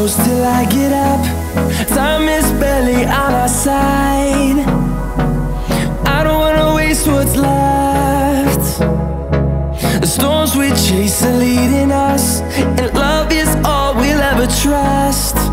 close till I get up. Time is barely on our side. I don't wanna waste what's left. The storms we chase are leading us, and love is all we'll ever trust.